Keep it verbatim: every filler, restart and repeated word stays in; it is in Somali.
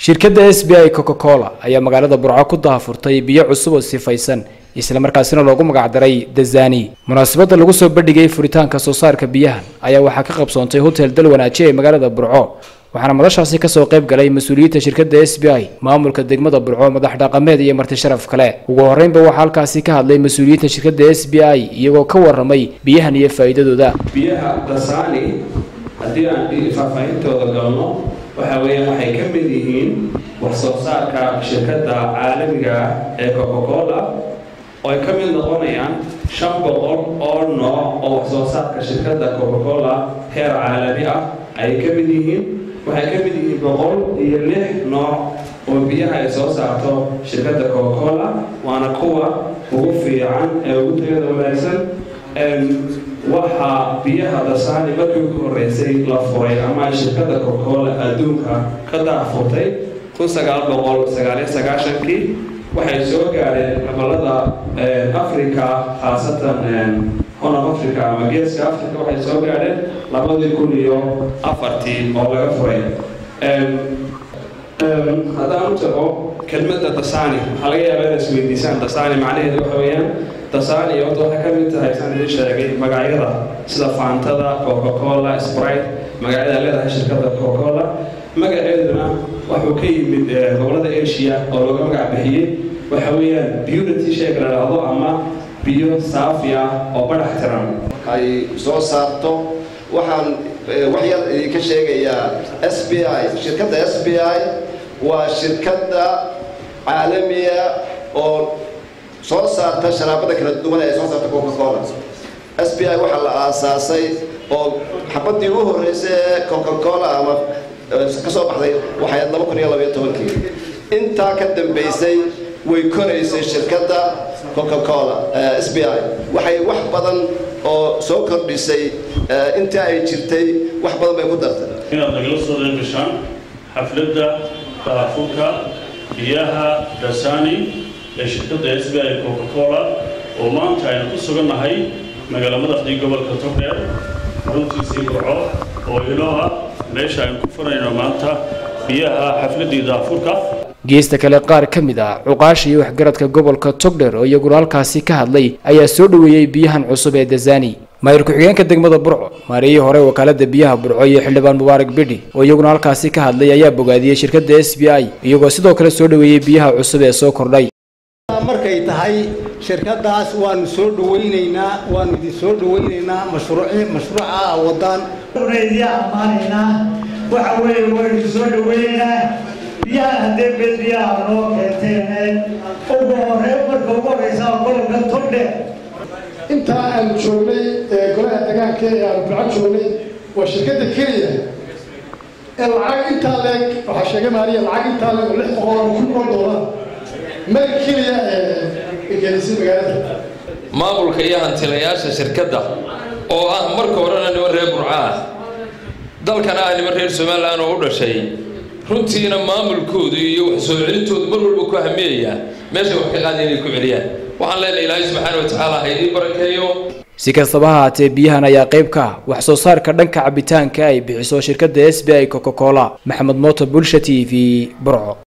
shirkadda S B I Coca-Cola ayaa magaalada Burco ku daahfurtay biyo cusub oo sifaysan isla markaasina loogu magac daray Dazani. Munaasabadda lagu soo bandhigay furitaanka soo saarka biyahan ayaa waxaa ka qabsoontay hotel dal wanaajiye ee magaalada Burco. waxaana madashaasi ka soo qayb galay mas'uuliyiinta shirkadda S B I, maamulka degmada Burco, madax dhaqameed iyo marti sharaf kale. ugu horeynba waxaa halkaasi ka hadlay mas'uuliyiinta shirkadda S B I iyagoo ka warramay biyahan iyo faa'iidadooda. biyaha Dazani haddii aan faahfaahintooda galno waxa weeyaan waxay ka mid yihiin wax soo saarka shirkadda caalamiga ah ee Coca-Cola oo ay ka mid noqonayaan shan boqol oo nooc oo wax soo saarka shirkadda Coca-Cola heer caalami ah ay ka mid yihiin. waxay ka mid yihiin boqol iyo lix nooc oo biyaha ay soo saarto shirkadda Coca-Cola waana kuwa ugu fiican ee ugu tayada wanaagsan. waxa biyaha Dazani markii ugu horeysay la furay ama shirkadda Coca-Cola adduunka ka daahfurtay kun sagaal boqol sagaal iyo sagaashan-kii waxay soo gaareen gobolada Afrika khaasatan Horn of Africa ama Geeska Afrika waxay soo gaareen labadii kun iyo afartii oo laga furay. haddaan u tago kelmadda Dazani waxaa laga yaabaa inaad isweydiisaan Dazani macnaheedu waxa weeyaan Dazani horta waxay ka mid tahay saan idin sheegay magacyada sida Fantada, Coca-Cola, Sprite magacyada leedahay shirkadda Coca-Cola. magaceeduna wuxuu ka yimid gobolada Asia oo looga magac bixiyey waxa weeyaan purity shake la yiraahdo ama biyo saafi ah oo badax tiran ay soo saarto. waxaan waxyar ka sheegayaa S B I. shirkadda S B I waa shirkadda caalamiga oo soo saarta sharaabada kala duwan ee soo saarta Coca-Cola. S B I waxa la aasaasay oo xabadii ugu horeysay Coca-Cola ama ka soo baxday waxay laba kun iyo laba iyo toban-kii. inta ka dambeysay way koraysay shirkadda Coca-Cola. S B I waxay wax badan oo soo kordhisay inta ay jirtay wax badan bay ku dartay. inaad nagala soo deeqishaan xafladda daahfurka biyaha Dazani ee shirkadda S B I Coca-Cola oo maanta aynu ku sugannahay magaalada madaxda gobolka Togdheer runtiisii Burco oo ilaa meesha aynu ku furayno maanta biyaha xafladda daahfurka. geesta kale qaar ka mid ah cuqaash iyo waxgaradka gobolka Togdheer oo iyaguna halkaasi ka hadlay ayaa soo dhaweeyay biyahan cusub ee Dazani. maayir ku-xigeenka degmada Burco, maariyay hore wakaaladda biyaha Burco iyo xildhibaan Mubaarak Bidhi oo iyaguna halkaasi ka hadlay ayaa bogaadiyay shirkadda S B I iyagoo sidoo kale soo dhaweeyay biyaha cusub ee soo kordhay. markay tahay shirkadaas waanu soo dhaweynaynaa waanu idin soo dhaweynaynaa mashruuci mashruuca wadaan reediya amaanayna waxa weeye waynu soo dhaweynaynaa biyaha hadee bedriyaha loo keenteen ugu horey marka ugu horeysa gobolka Togdheer. inta aan joognay golaha deegaanka ee aan Burco joognay waa shirkadda keliya ee lacag intaa leeg waxaa sheegay maaliya lacag intaa leeg lix boqol oo kun oo dollar meel keliya ee gelisay magaalada. maamulka iyo hantilayaasha shirkadda oo ah marka horena niman reer Burco ah dalkana ah niman reer Somaliland oo u dhashay runtiina maamulkoodu iyo wax soo celintoodu mar walba ku hameeya meesha wax ka qaadeen inay ku celiyaan. waxaan leenahay Ilaahay subxaanahu wa ta'aala ha idin barakeeyo. si kastaba ha ahaatee biyahan ayaa qayb ka ah wax soo saarka dhanka cabitaanka ay bixiso shirkadda S B I Coca-Cola. Maxamed Mooto, Bulsha T V, Burco.